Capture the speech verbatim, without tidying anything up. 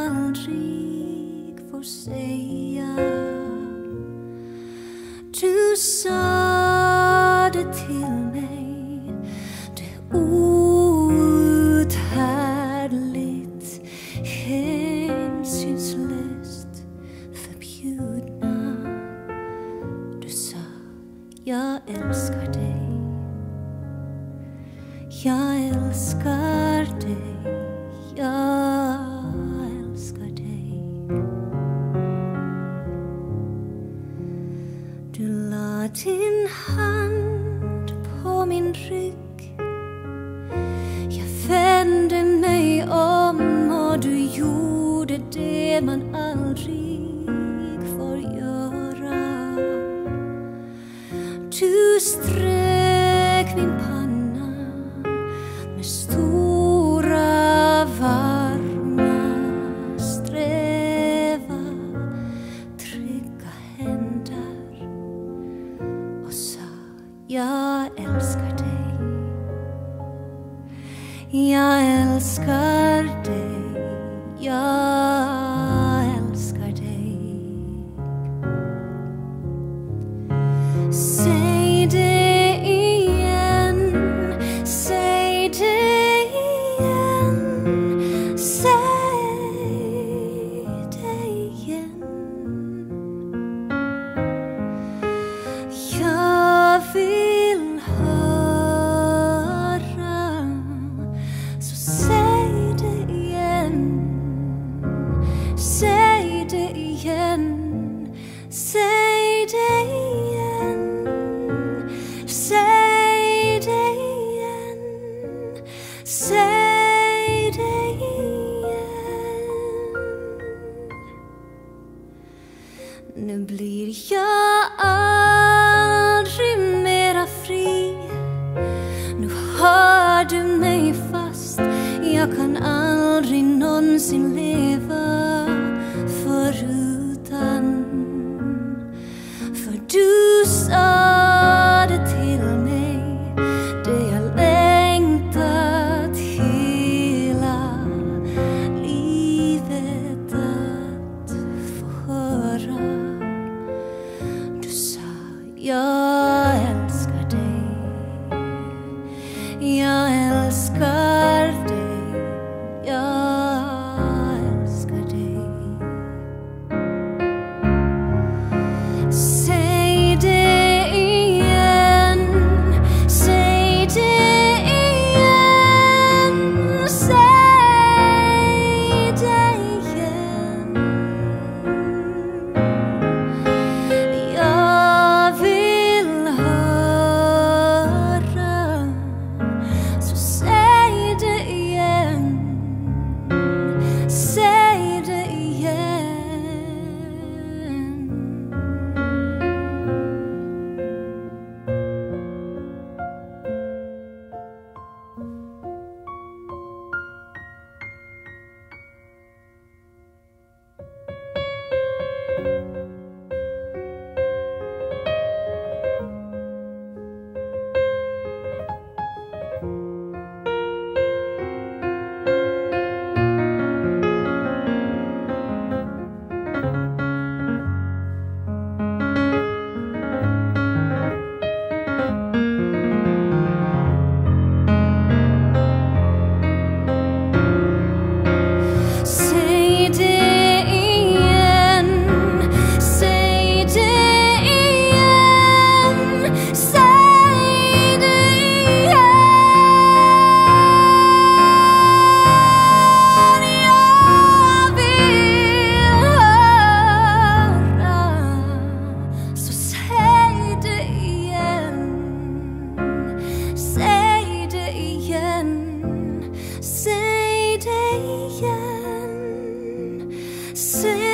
aldrig får säga. Du sa det till mig, det outhärdligt, hänsynslöst förbjudna. Du sa, jag älskar dig, jag älskar dig, jag älskar dig. Du la din hand på min rygg, jag vände mig om och du gjorde det man aldrig får göra. Du strök min panna med stora varma sträva trygga händer och sa, jag älskar dig, jag älskar dig, jag älskar dig. Säg det igen, säg det igen, säg det igen. Jag vill höra, så säg det igen, säg det igen, säg det igen, säg det igen, säg det igen. Nu blir jag aldrig mera fri. Nu har du mig fast, jag kan aldrig någonsin leva förutan. För du sa det till mig, det jag längtat hela livet att få höra. Du sa, jag älskar dig, jag älskar dig, jag älskar dig. Säg det igen, säg det igen, säg det igen. Jag vill höra, så säg det igen, säg det igen. Säg det igen, säg det igen, säg det igen. Jag vill höra, så säg det igen, säg det igen, säg det igen, säg